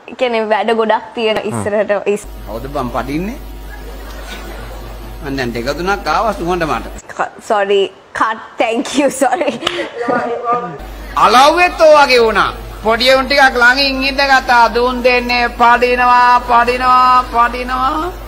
කියන්නේ වැඩ ගොඩක් තියෙන ඉස්සරහට. කවුද බම් පඩින්නේ? මම දැන් දෙක තුනක් ආවා සුමන්ට මට. sorry cut thank you sorry. අලව්වෙත් ඔය වගේ වුණා. පොඩි උන් ටිකක් ළඟින් ඉඳගත්තා දුන් දෙන්නේ පඩිනවා.